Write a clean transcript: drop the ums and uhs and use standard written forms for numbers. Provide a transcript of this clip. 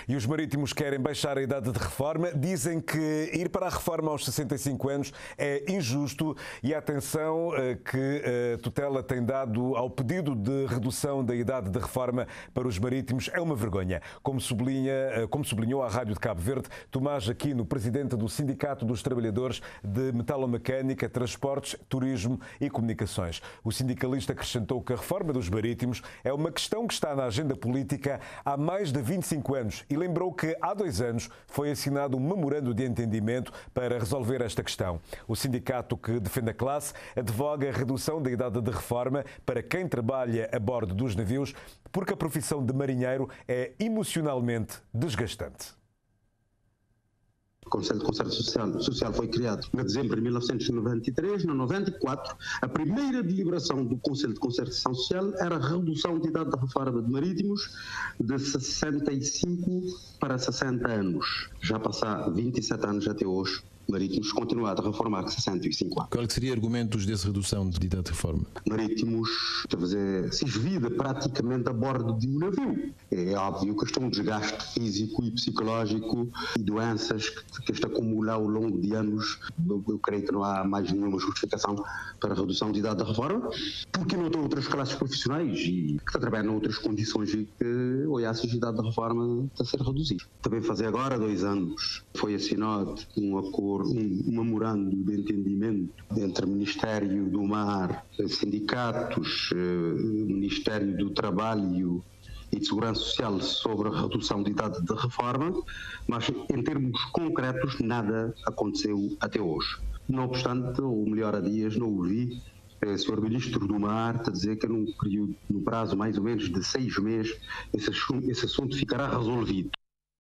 E os marítimos querem baixar a idade de reforma. Dizem que ir para a reforma aos 65 anos é injusto e a atenção que a tutela tem dado ao pedido de redução da idade de reforma para os marítimos é uma vergonha. Como sublinhou à Rádio de Cabo Verde Tomás Aquino, presidente do Sindicato dos Trabalhadores de Metalomecânica, Transportes, Turismo e Comunicações. O sindicalista acrescentou que a reforma dos marítimos é uma questão que está na agenda política há mais de 25 anos e lembrou que há 2 anos foi assinado um memorando de entendimento para resolver esta questão. O sindicato que defende a classe advoga a redução da idade de reforma para quem trabalha a bordo dos navios, porque a profissão de marinheiro é emocionalmente desgastante. O Conselho de Concerto Social foi criado em dezembro de 1993. No 94, a primeira deliberação do Conselho de Concertação Social era a redução de idade da reforma de marítimos de 65 para 60 anos. Já passaram 27 anos até hoje. Marítimos continuaram a reformar com 65 anos. Qual seria argumentos dessa redução de idade de reforma? Marítimos, se esvida praticamente a bordo de um navio. É óbvio que este é um desgaste físico e psicológico e doenças que este acumula ao longo de anos. Eu creio que não há mais nenhuma justificação para a redução de idade da reforma, porque não tem outras classes profissionais e que trabalham em outras condições e que a idade da reforma está a ser reduzida. Também fazer agora 2 anos foi assinado um acordo, um memorando de entendimento entre o Ministério do Mar, sindicatos, Ministério do Trabalho e de Segurança Social sobre a redução de idade de reforma, mas em termos concretos nada aconteceu até hoje. Não obstante, ou melhor há dias, não ouvi o Sr. Ministro do Mar a dizer que no prazo mais ou menos de 6 meses esse assunto ficará resolvido.